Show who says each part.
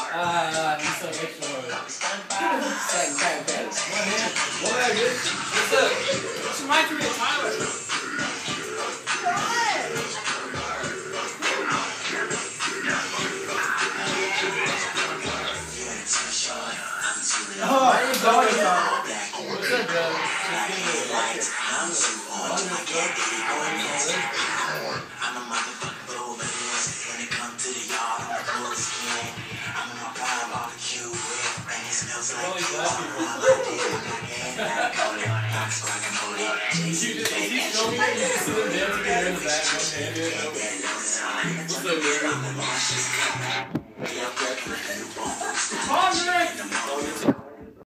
Speaker 1: He's so extra hard.
Speaker 2: What's up? What's your mic to Tyler?
Speaker 1: Oh, I ain't going to
Speaker 2: What's up, bro?
Speaker 3: I'm a motherfucking bull, but when it comes to the yard, I'm the coolest kid. I'm in my prime barbecue, and it smells like you. I'm
Speaker 2: What's up, baby?